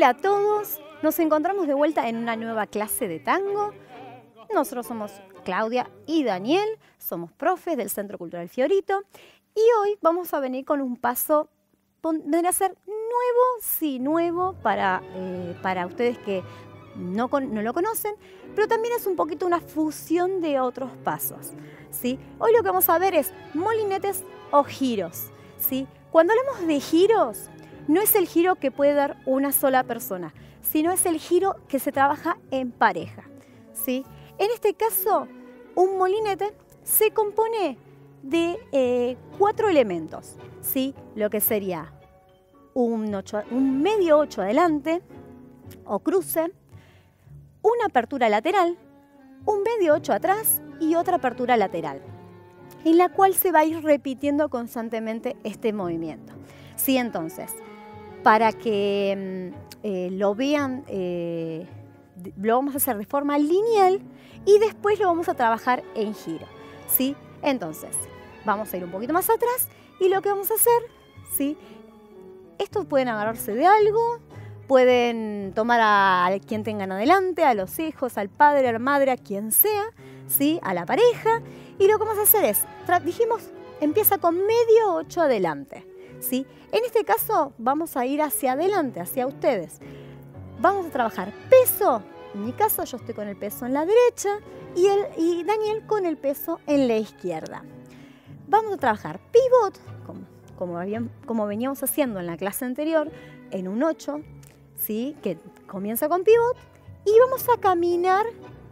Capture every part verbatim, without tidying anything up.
Hola a todos, nos encontramos de vuelta en una nueva clase de tango. Nosotros somos Claudia y Daniel, somos profes del Centro Cultural Fiorito y hoy vamos a venir con un paso, vendría a ser nuevo, sí, nuevo para, eh, para ustedes que no, con, no lo conocen, pero también es un poquito una fusión de otros pasos, ¿sí? Hoy lo que vamos a ver es molinetes o giros, ¿sí? Cuando hablamos de giros, no es el giro que puede dar una sola persona, sino es el giro que se trabaja en pareja, ¿sí? En este caso, un molinete se compone de eh, cuatro elementos, ¿sí? Lo que sería un, ocho, un medio ocho adelante o cruce, una apertura lateral, un medio ocho atrás y otra apertura lateral, en la cual se va a ir repitiendo constantemente este movimiento. Sí, entonces, para que eh, lo vean, eh, lo vamos a hacer de forma lineal y después lo vamos a trabajar en giro, ¿sí? Entonces, vamos a ir un poquito más atrás y lo que vamos a hacer, ¿sí? Estos pueden agarrarse de algo, pueden tomar a quien tengan adelante, a los hijos, al padre, a la madre, a quien sea, ¿sí? A la pareja. Y lo que vamos a hacer es, dijimos, empieza con medio ocho adelante, ¿sí? En este caso vamos a ir hacia adelante, hacia ustedes. Vamos a trabajar peso. En mi caso yo estoy con el peso en la derecha y, el, y Daniel con el peso en la izquierda. Vamos a trabajar pivot, como, como, habían, como veníamos haciendo en la clase anterior, en un ocho, ¿sí? Que comienza con pivot, y vamos a caminar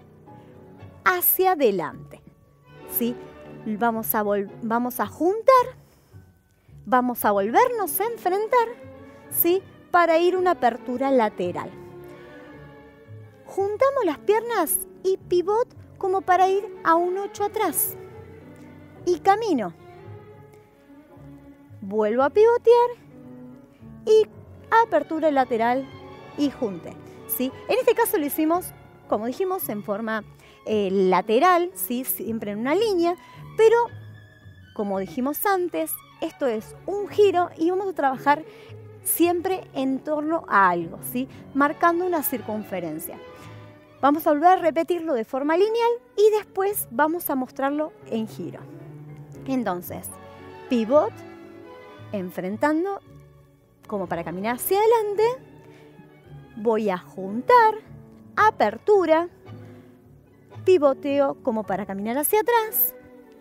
hacia adelante, ¿sí? Vamos a, vamos a juntar, vamos a volvernos a enfrentar, ¿sí? Para ir a una apertura lateral. Juntamos las piernas y pivot como para ir a un ocho atrás. Y camino. Vuelvo a pivotear y apertura lateral y junte, ¿sí? En este caso lo hicimos, como dijimos, en forma eh, lateral, ¿sí? Siempre en una línea, pero como dijimos antes, esto es un giro y vamos a trabajar siempre en torno a algo, ¿sí? Marcando una circunferencia. Vamos a volver a repetirlo de forma lineal y después vamos a mostrarlo en giro. Entonces, pivot, enfrentando como para caminar hacia adelante, voy a juntar, apertura, pivoteo como para caminar hacia atrás,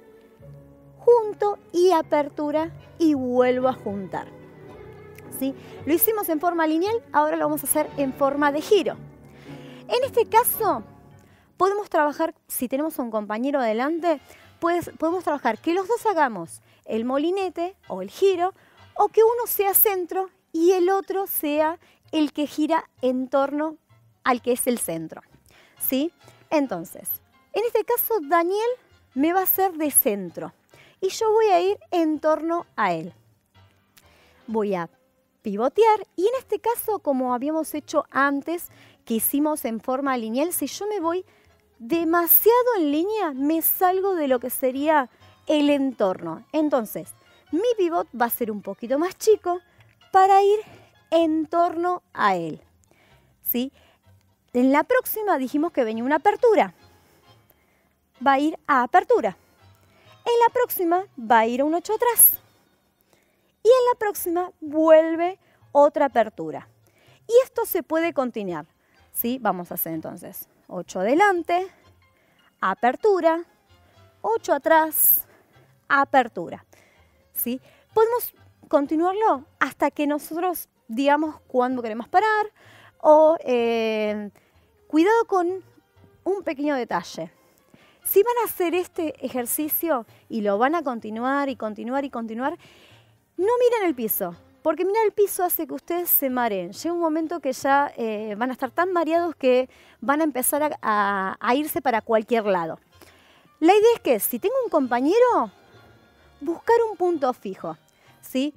junto y apertura y vuelvo a juntar, ¿sí? Lo hicimos en forma lineal, ahora lo vamos a hacer en forma de giro. En este caso, podemos trabajar, si tenemos a un compañero adelante, pues, podemos trabajar que los dos hagamos el molinete o el giro, o que uno sea centro y el otro sea el que gira en torno al que es el centro, ¿sí? Entonces, en este caso, Daniel me va a hacer de centro y yo voy a ir en torno a él. Voy a pivotear y en este caso, como habíamos hecho antes, que hicimos en forma lineal, si yo me voy demasiado en línea, me salgo de lo que sería el entorno. Entonces, mi pivot va a ser un poquito más chico para ir en torno a él, ¿sí? En la próxima dijimos que venía una apertura. Va a ir a apertura. En la próxima va a ir a un ocho atrás. Y en la próxima vuelve otra apertura. Y esto se puede continuar, ¿sí? Vamos a hacer entonces ocho adelante, apertura, ocho atrás, apertura, ¿sí? Podemos continuarlo hasta que nosotros digamos cuándo queremos parar o eh, cuidado con un pequeño detalle. Si van a hacer este ejercicio y lo van a continuar y continuar y continuar, no miren el piso, porque mirar el piso hace que ustedes se mareen. Llega un momento que ya eh, van a estar tan mareados que van a empezar a, a, a irse para cualquier lado. La idea es que si tengo un compañero, buscar un punto fijo, ¿sí?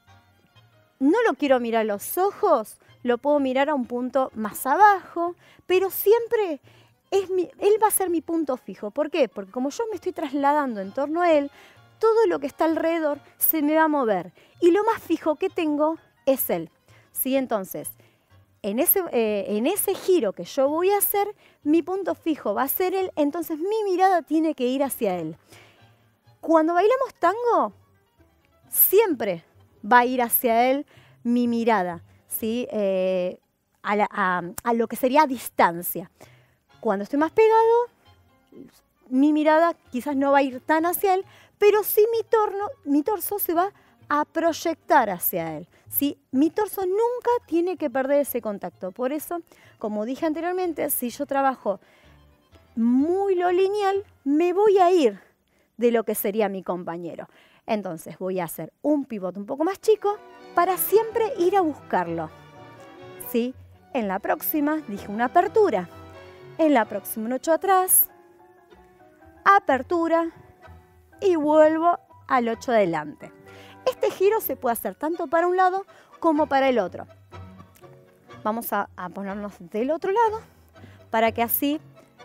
No lo quiero mirar a los ojos, lo puedo mirar a un punto más abajo, pero siempre es mi, él va a ser mi punto fijo. ¿Por qué? Porque como yo me estoy trasladando en torno a él, todo lo que está alrededor se me va a mover y lo más fijo que tengo es él, ¿sí? Entonces, en ese, eh, en ese giro que yo voy a hacer, mi punto fijo va a ser él, entonces mi mirada tiene que ir hacia él. Cuando bailamos tango, siempre va a ir hacia él mi mirada, ¿sí? Eh, a, la, a, a lo que sería distancia. Cuando estoy más pegado, mi mirada quizás no va a ir tan hacia él, pero sí mi, torno, mi torso se va a proyectar hacia él, ¿sí? Mi torso nunca tiene que perder ese contacto. Por eso, como dije anteriormente, si yo trabajo muy lo lineal, me voy a ir de lo que sería mi compañero. Entonces voy a hacer un pivote un poco más chico para siempre ir a buscarlo, ¿sí? En la próxima dije una apertura, en la próxima un ocho atrás, apertura y vuelvo al ocho adelante. Este giro se puede hacer tanto para un lado como para el otro. Vamos a, a ponernos del otro lado para que así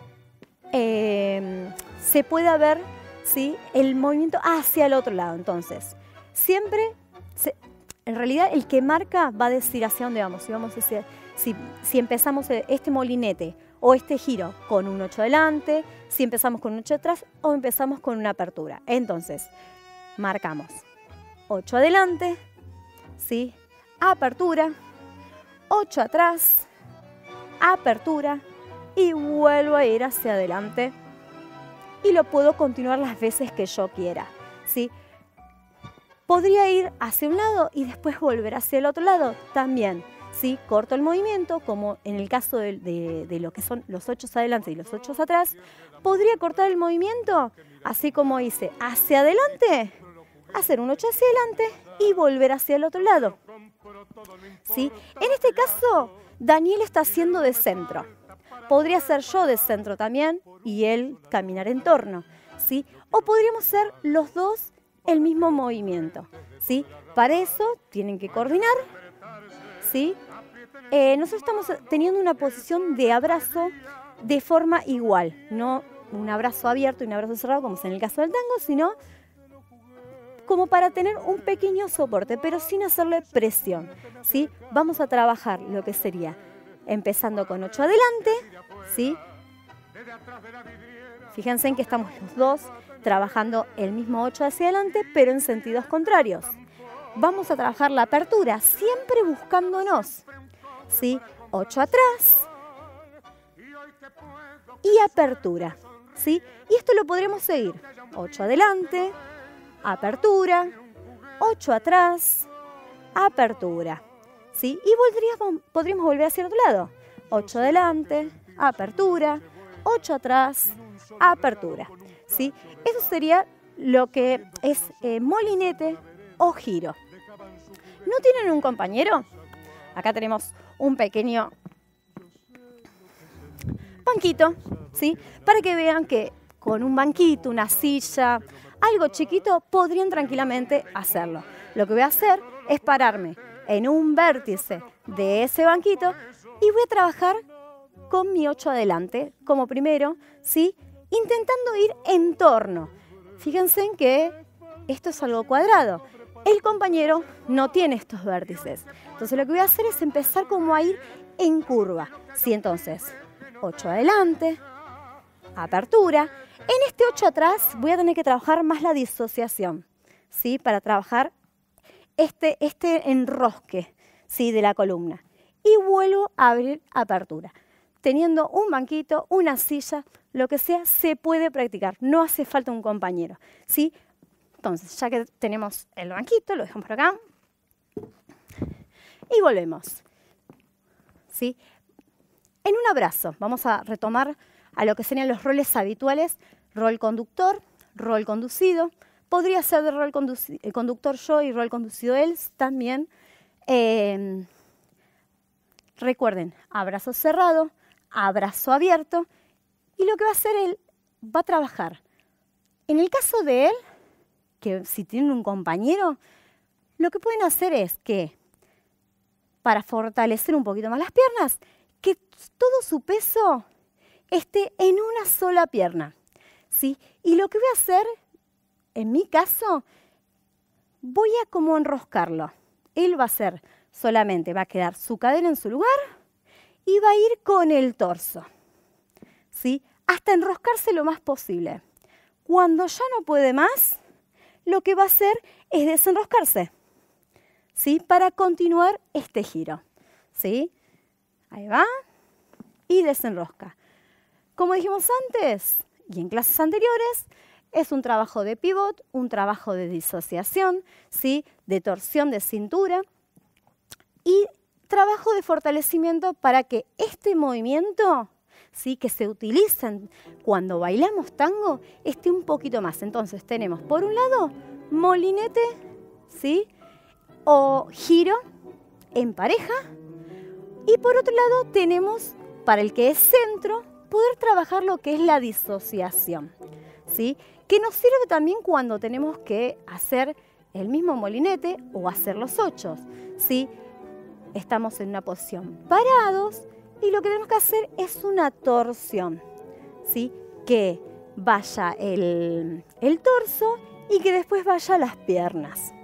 eh, se pueda ver, ¿sí?, el movimiento hacia el otro lado. Entonces, siempre, se, en realidad el que marca va a decir hacia dónde vamos. Si, vamos hacia, si, si empezamos este molinete o este giro con un ocho adelante, si empezamos con un ocho atrás o empezamos con una apertura. Entonces, marcamos ocho adelante, ¿sí?, apertura, ocho atrás, apertura y vuelvo a ir hacia adelante. Y lo puedo continuar las veces que yo quiera, ¿sí? Podría ir hacia un lado y después volver hacia el otro lado también, ¿sí? Corto el movimiento, como en el caso de, de, de lo que son los ocho adelante y los ocho atrás. Podría cortar el movimiento, así como hice hacia adelante, hacer un ocho hacia adelante y volver hacia el otro lado, ¿sí? En este caso, Daniel está haciendo de centro. Podría ser yo de centro también y él caminar en torno, ¿sí? O podríamos ser los dos el mismo movimiento, ¿sí? Para eso tienen que coordinar, ¿sí? Eh, nosotros estamos teniendo una posición de abrazo de forma igual, no un abrazo abierto y un abrazo cerrado como es en el caso del tango, sino como para tener un pequeño soporte, pero sin hacerle presión, ¿sí? Vamos a trabajar lo que sería empezando con ocho adelante, ¿sí? Fíjense en que estamos los dos trabajando el mismo ocho hacia adelante, pero en sentidos contrarios. Vamos a trabajar la apertura, siempre buscándonos, ¿sí? ocho atrás y apertura, ¿sí? Y esto lo podremos seguir. ocho adelante, apertura, ocho atrás, apertura, ¿sí? Y podríamos, podríamos volver hacia el otro lado. ocho adelante, apertura, ocho atrás, apertura, ¿sí? Eso sería lo que es eh, molinete o giro. ¿No tienen un compañero? Acá tenemos un pequeño banquito, ¿sí? Para que vean que con un banquito, una silla, algo chiquito, podrían tranquilamente hacerlo. Lo que voy a hacer es pararme en un vértice de ese banquito y voy a trabajar con mi ocho adelante como primero, ¿sí? Intentando ir en torno. Fíjense en que esto es algo cuadrado. El compañero no tiene estos vértices. Entonces lo que voy a hacer es empezar como a ir en curva, ¿sí? Entonces, ocho adelante, apertura. En este ocho atrás voy a tener que trabajar más la disociación, ¿sí? Para trabajar este, este enrosque, ¿sí?, de la columna. Y vuelvo a abrir apertura. Teniendo un banquito, una silla, lo que sea, se puede practicar. No hace falta un compañero, ¿sí? Entonces, ya que tenemos el banquito, lo dejamos por acá. Y volvemos, ¿sí? En un abrazo, vamos a retomar a lo que serían los roles habituales. Rol conductor, rol conducido. Podría ser de rol conductor yo y rol conducido él también. Eh, recuerden, abrazo cerrado, abrazo abierto. Y lo que va a hacer él, va a trabajar. En el caso de él, que si tienen un compañero, lo que pueden hacer es que, para fortalecer un poquito más las piernas, que todo su peso esté en una sola pierna, ¿sí? Y lo que voy a hacer, en mi caso, voy a como enroscarlo. Él va a hacer solamente, va a quedar su cadera en su lugar, y va a ir con el torso, ¿sí? Hasta enroscarse lo más posible. Cuando ya no puede más, lo que va a hacer es desenroscarse, ¿sí? Para continuar este giro, ¿sí? Ahí va y desenrosca. Como dijimos antes y en clases anteriores, es un trabajo de pivot, un trabajo de disociación, ¿sí? De torsión de cintura y trabajo de fortalecimiento para que este movimiento, ¿sí? Que se utiliza cuando bailamos tango esté un poquito más. Entonces tenemos por un lado molinete, ¿sí? O giro en pareja y por otro lado tenemos para el que es centro poder trabajar lo que es la disociación, ¿sí? Que nos sirve también cuando tenemos que hacer el mismo molinete o hacer los ochos, ¿sí? Estamos en una posición parados y lo que tenemos que hacer es una torsión, ¿sí? Que vaya el, el torso y que después vaya las piernas.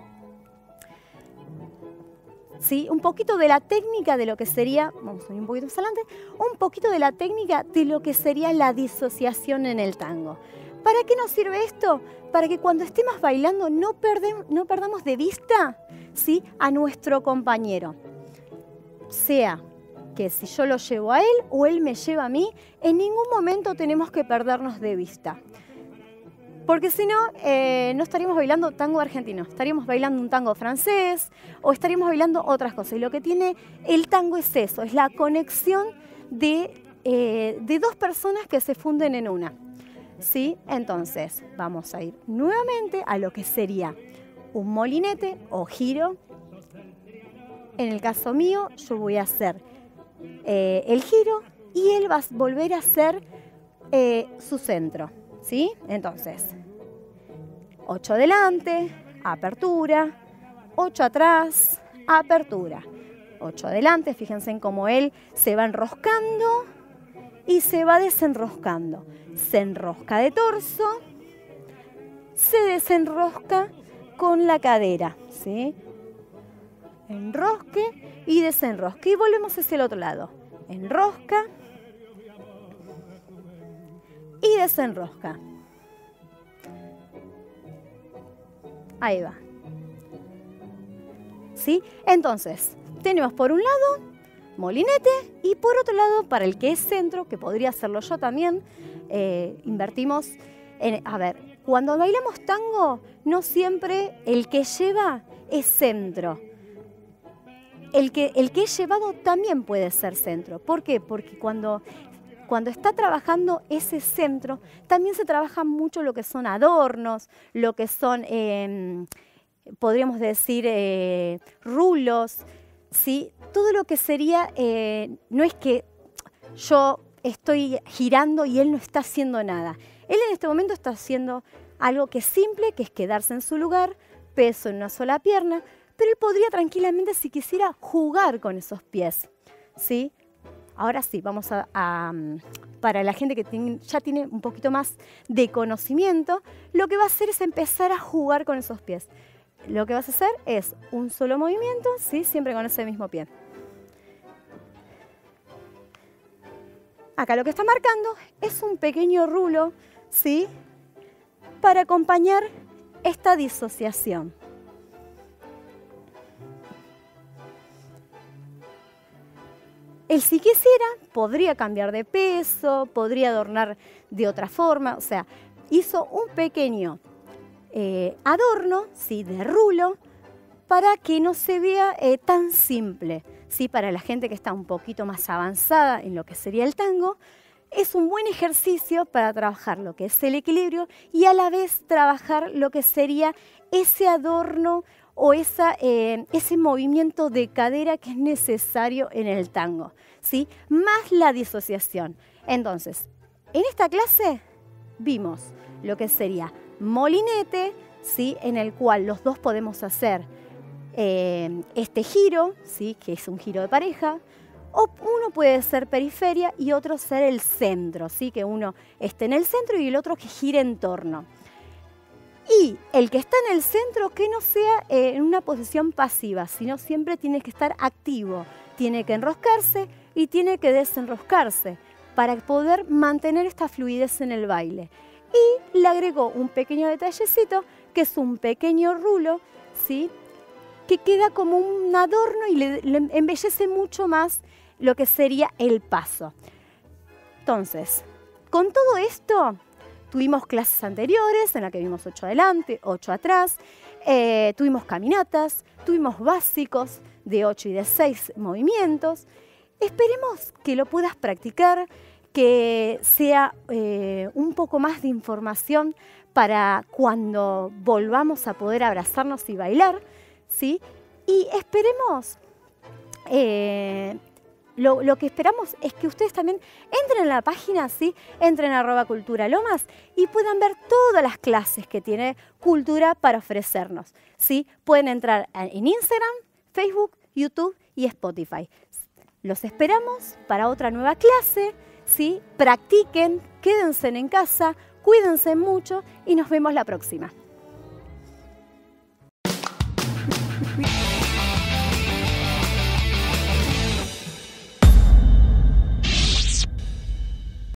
¿Sí? Un poquito de la técnica de lo que sería, vamos a ir un poquito más adelante, un poquito de la técnica de lo que sería la disociación en el tango. ¿Para qué nos sirve esto? Para que cuando estemos bailando no, perdem, no perdamos de vista, ¿sí? A nuestro compañero. Sea que si yo lo llevo a él o él me lleva a mí, en ningún momento tenemos que perdernos de vista. Porque si no, eh, no estaríamos bailando tango argentino, estaríamos bailando un tango francés o estaríamos bailando otras cosas. Y lo que tiene el tango es eso, es la conexión de, eh, de dos personas que se funden en una, ¿sí? Entonces, vamos a ir nuevamente a lo que sería un molinete o giro. En el caso mío, yo voy a hacer eh, el giro y él va a volver a hacer eh, su centro, ¿sí? Entonces, ocho adelante, apertura, ocho atrás, apertura. ocho adelante, fíjense en cómo él se va enroscando y se va desenroscando. Se enrosca de torso, se desenrosca con la cadera, ¿sí? Enrosque y desenrosque. Y volvemos hacia el otro lado. Enrosca y desenrosca. Ahí va. ¿Sí? Entonces, tenemos por un lado molinete y por otro lado, para el que es centro, que podría hacerlo yo también, eh, invertimos en... A ver, cuando bailamos tango, no siempre el que lleva es centro. El que, el que es llevado también puede ser centro. ¿Por qué? Porque cuando, cuando está trabajando ese centro, también se trabaja mucho lo que son adornos, lo que son, eh, podríamos decir, eh, rulos, ¿sí? Todo lo que sería, eh, no es que yo estoy girando y él no está haciendo nada. Él en este momento está haciendo algo que es simple, que es quedarse en su lugar, peso en una sola pierna, pero él podría tranquilamente, si quisiera, jugar con esos pies, ¿sí? Ahora sí, vamos a, a para la gente que tiene, ya tiene un poquito más de conocimiento, lo que va a hacer es empezar a jugar con esos pies. Lo que vas a hacer es un solo movimiento, ¿sí? Siempre con ese mismo pie. Acá lo que está marcando es un pequeño rulo, ¿sí? Para acompañar esta disociación. Él, si quisiera, podría cambiar de peso, podría adornar de otra forma. O sea, hizo un pequeño eh, adorno, ¿sí? De rulo, para que no se vea eh, tan simple. ¿Sí? Para la gente que está un poquito más avanzada en lo que sería el tango, es un buen ejercicio para trabajar lo que es el equilibrio y a la vez trabajar lo que sería ese adorno o esa, eh, ese movimiento de cadera que es necesario en el tango, ¿sí? Más la disociación. Entonces, en esta clase vimos lo que sería molinete, ¿sí? En el cual los dos podemos hacer eh, este giro, ¿sí? Que es un giro de pareja, o uno puede ser periferia y otro ser el centro, ¿sí? Que uno esté en el centro y el otro que gire en torno. Y el que está en el centro, que no sea eh, en una posición pasiva, sino siempre tiene que estar activo. Tiene que enroscarse y tiene que desenroscarse para poder mantener esta fluidez en el baile. Y le agregó un pequeño detallecito, que es un pequeño rulo, ¿sí?, que queda como un adorno y le, le embellece mucho más lo que sería el paso. Entonces, con todo esto, tuvimos clases anteriores en las que vimos ocho adelante, ocho atrás, eh, tuvimos caminatas, tuvimos básicos de ocho y de seis movimientos. Esperemos que lo puedas practicar, que sea eh, un poco más de información para cuando volvamos a poder abrazarnos y bailar, ¿sí? Y esperemos, eh, lo, lo que esperamos es que ustedes también entren en la página, ¿sí? Entren a arroba Cultura Lomas y puedan ver todas las clases que tiene Cultura para ofrecernos, ¿sí? Pueden entrar en Instagram, Facebook, YouTube y Spotify. Los esperamos para otra nueva clase, ¿sí? Practiquen, quédense en casa, cuídense mucho y nos vemos la próxima.